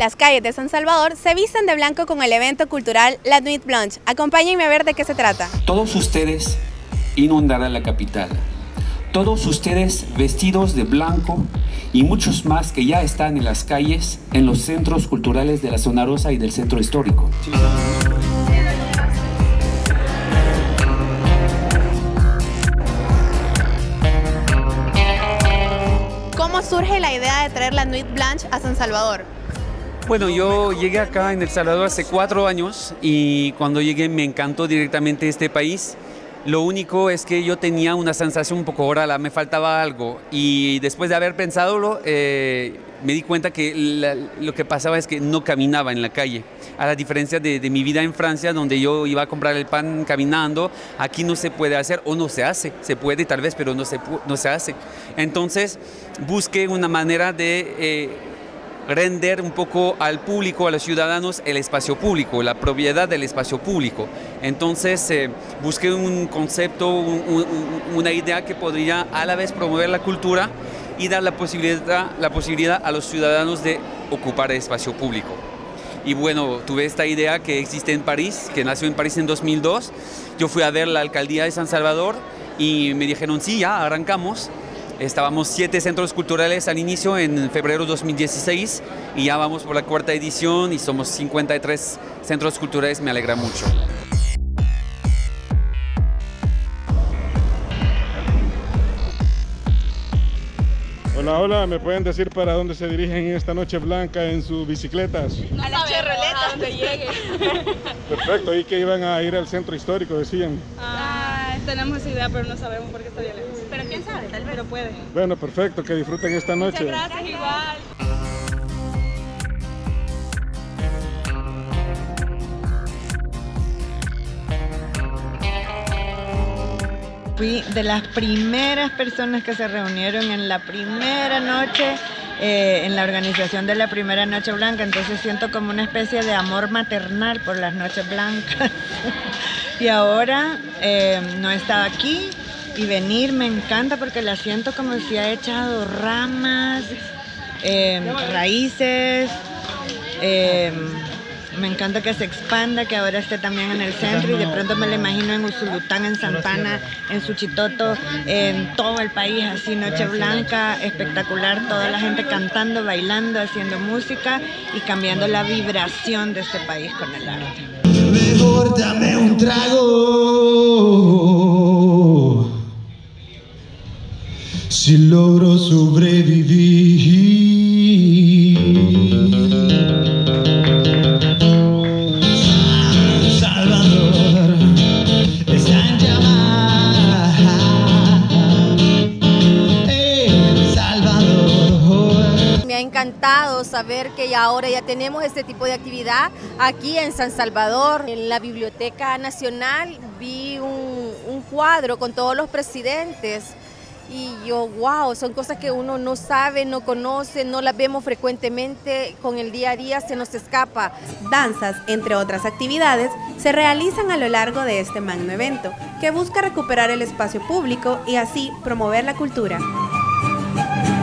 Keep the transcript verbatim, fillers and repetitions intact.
Las calles de San Salvador se visten de blanco con el evento cultural La Nuit Blanche. Acompáñenme a ver de qué se trata. Todos ustedes inundarán la capital. Todos ustedes vestidos de blanco y muchos más que ya están en las calles, en los centros culturales de la Zona Rosa y del centro histórico. ¿Cómo surge la idea de traer la Nuit Blanche a San Salvador? Bueno, yo llegué acá en El Salvador hace cuatro años y cuando llegué me encantó directamente este país. Lo único es que yo tenía una sensación un poco rara, me faltaba algo, y después de haber pensadolo eh, me di cuenta que la, lo que pasaba es que no caminaba en la calle. A la diferencia de, de mi vida en Francia, donde yo iba a comprar el pan caminando, aquí no se puede hacer o no se hace. Se puede tal vez, pero no se, no se hace. Entonces busqué una manera de eh, render un poco al público, a los ciudadanos, el espacio público, la propiedad del espacio público. Entonces eh, busqué un concepto, un, un, una idea que podría a la vez promover la cultura y dar la posibilidad, la posibilidad a los ciudadanos de ocupar el espacio público. Y bueno, tuve esta idea que existe en París, que nació en París en dos mil dos. Yo fui a ver la alcaldía de San Salvador y me dijeron, sí, ya, arrancamos. Estábamos siete centros culturales al inicio en febrero de dos mil dieciséis y ya vamos por la cuarta edición y somos cincuenta y tres centros culturales, me alegra mucho. Hola, hola, ¿me pueden decir para dónde se dirigen en esta noche blanca en sus bicicletas? A la Cherroleta, donde llegue. Perfecto, y que iban a ir al centro histórico, decían. Ah, tenemos esa idea, pero no sabemos por qué está bien lejos. Pero quién sabe, tal vez. Pero puede. Bueno, perfecto, que disfruten esta noche. Muchas gracias, igual. Fui de las primeras personas que se reunieron en la primera noche, eh, en la organización de la primera Noche Blanca, entonces siento como una especie de amor maternal por las Noches Blancas. Y ahora eh, no he estado aquí y venir me encanta porque la siento como si ha echado ramas, eh, raíces. Eh, Me encanta que se expanda, que ahora esté también en el centro y de pronto me lo imagino en Usulután, en Santana, en Suchitoto, en todo el país, así Noche Blanca, espectacular, toda la gente cantando, bailando, haciendo música y cambiando la vibración de este país con el arte. Mejor dame un trago si logro sobrevivir. Encantado saber que ya ahora ya tenemos este tipo de actividad aquí en San Salvador. En la Biblioteca Nacional vi un, un cuadro con todos los presidentes y yo, wow, son cosas que uno no sabe, no conoce, no las vemos frecuentemente, con el día a día se nos escapa. Danzas, entre otras actividades, se realizan a lo largo de este magno evento, que busca recuperar el espacio público y así promover la cultura.